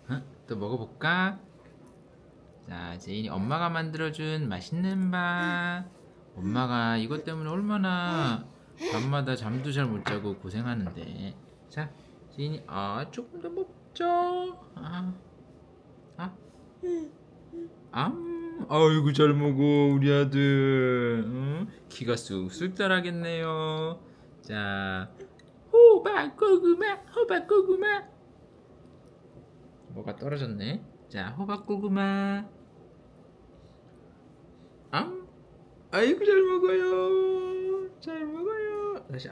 또 먹어볼까? 자, 제인이 엄마가 만들어준 맛있는 밥. 엄마가 이것 때문에 얼마나 밤마다 잠도 잘 못 자고 고생하는데. 자, 제인이 조금 더 먹자. 아이고 잘 먹어 우리 아들. 키가 쑥쑥 자라겠네요. 자, 호박고구마, 호박고구마. 뭐가 떨어졌네. 자, 호박고구마. 아이고 잘 먹어요. 잘 먹어요. 다시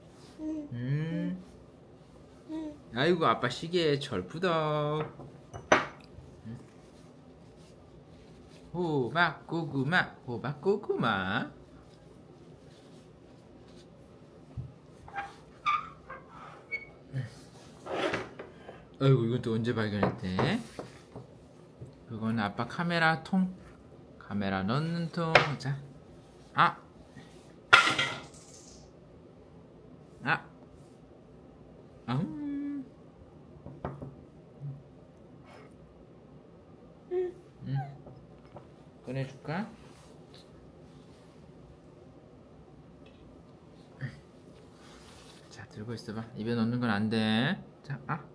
아이고 아빠 시계에 절푸덕. 호박고구마, 호박고구마. 아이고 이건 또 언제 발견했대? 그건 아빠 카메라 통. 카메라 넣는 통. 자, 꺼내줄까? 자, 들고 있어봐. 입에 넣는 건 안 돼. 자,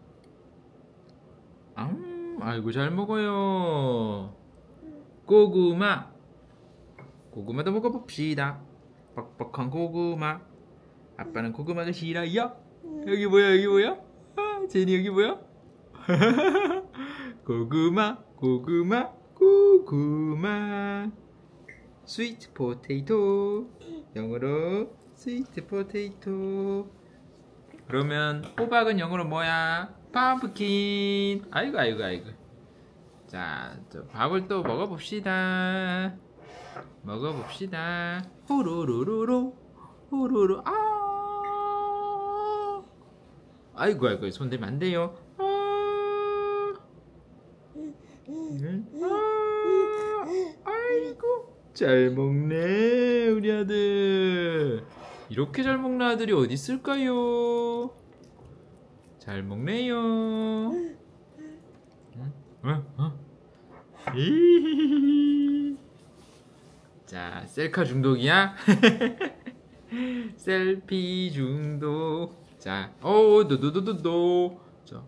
아이고 잘 먹어요. 고구마. 고구마도 먹어봅시다. 뻑뻑한 고구마. 아빠는 고구마가 싫어요. 여기 뭐야, 여기 뭐야? 제니 여기 뭐야? 고구마, 고구마, 고구마. 스위트 포테이토. 영어로 스위트 포테이토. 그러면 호박은 영어로 뭐야? 팜프킨. 아이고 아이고 아이고. 자, 밥을 또 먹어봅시다. 먹어봅시다. 호로로로로 호로로. 아이고 아이고 손 대면 안 돼요. 아이고 잘 먹네 우리 아들. 이렇게 잘 먹는 아들이 어디 있을까요? 잘 먹네요. 자, 셀카 중독이야? 셀피 중독. 자, 노노노노노. 자,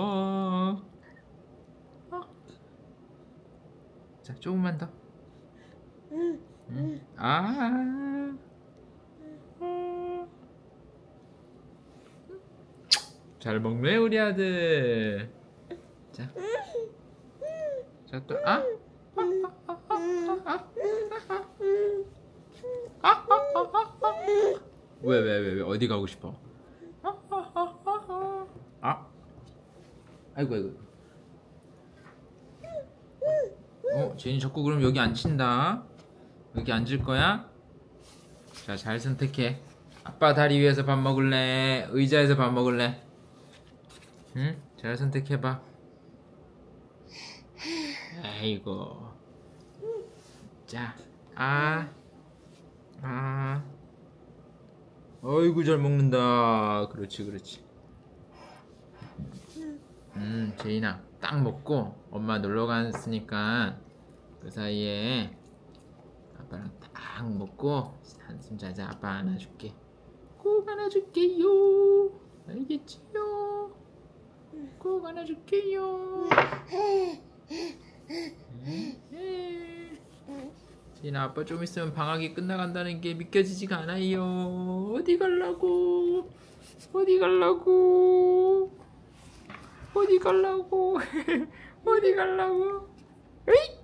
자, 조금만 더. 잘 먹네 우리 아들. 자, 자 또 왜 어디 가고 싶어? 아이고 아이고. 제니 자꾸 그럼 여기 앉힌다. 여기 앉을 거야? 자, 잘 선택해. 아빠 다리 위에서 밥 먹을래? 의자에서 밥 먹을래? 응? 잘 선택해봐. 아이고. 자, 어이구 잘 먹는다. 그렇지 그렇지. 제인아 딱 먹고 엄마 놀러 갔으니까 그 사이에 아빠랑 딱 먹고 한숨 자자. 아빠 안아줄게. 꼭 안아줄게요. 알겠지요? 꼭 안아줄게요. 제인아 아빠 좀 있으면 방학이 끝나간다는 게 믿겨지지가 않아요. 어디 갈라고? 어디 갈라고? 어디 갈라고? 어디 갈라고? 에이!